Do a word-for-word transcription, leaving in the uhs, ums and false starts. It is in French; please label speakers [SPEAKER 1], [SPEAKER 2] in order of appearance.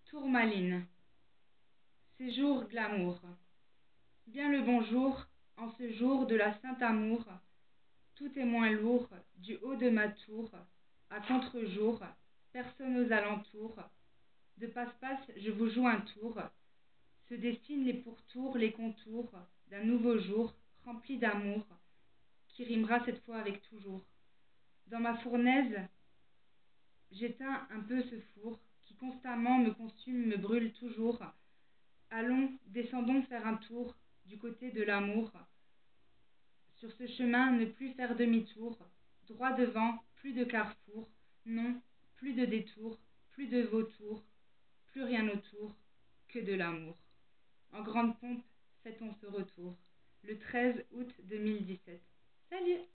[SPEAKER 1] Tourmaline. Séjour glamour. Bien le bonjour, en ce jour de la Saint-Amour, tout est moins lourd, du haut de ma tour, à contre-jour, personne aux alentours, de passe-passe je vous joue un tour, se dessinent les pourtours, les contours, d'un nouveau jour, rempli d'amour, qui rimera cette fois avec toujours. Dans ma fournaise, j'éteins un peu ce four, qui constamment me consume, me brûle toujours. Allons, descendons faire un tour du côté de l'amour. Sur ce chemin, ne plus faire demi-tour, droit devant, plus de carrefour, non, plus de détour, plus de vautours, plus rien autour que de l'amour. En grande pompe, fait-on ce retour, le treize août deux mille dix-sept. Salut!